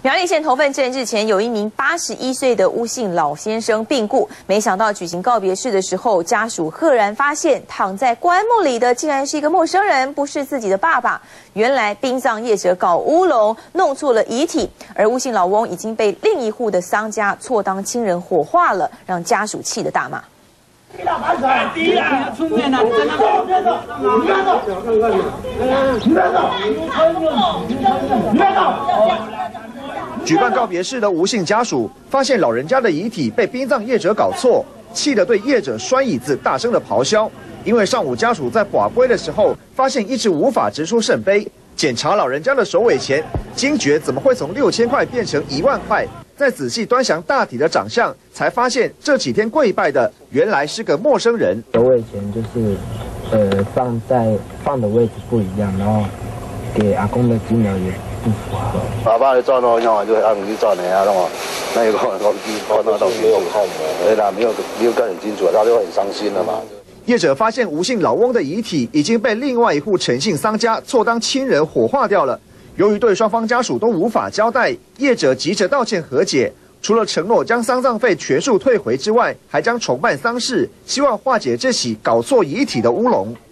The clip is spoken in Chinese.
苗栗县头份镇日前有一名81岁的吴姓老先生病故，没想到举行告别式的时候，家属赫然发现躺在棺木里的竟然是一个陌生人，不是自己的爸爸。原来殡葬业者搞乌龙，弄错了遗体，而吴姓老翁已经被另一户的丧家错当亲人火化了，让家属气得大骂。 举办告别式的吴姓家属发现老人家的遗体被殡葬业者搞错，气得对业者摔椅子，大声的咆哮。因为上午家属在拔杯的时候，发现一直无法直出圣杯，检查老人家的首尾前，惊觉怎么会从6000块变成1万块。 再仔细端详大体的长相，才发现这几天跪拜的原来是个陌生人。 首尾前就是放的位置不一样，然后给阿公的金额也不符合。 爸爸你转咯，因为就按你转的啊，那么那有个我那到没有看的，对啦，没有看很清楚，他就很伤心了嘛。 业者发现吴姓老翁的遗体已经被另外一户陈姓丧家错当亲人火化掉了。 由于对双方家属都无法交代，业者急着道歉和解，除了承诺将丧葬费全数退回之外，还将重办丧事，希望化解这起搞错遗体的乌龙。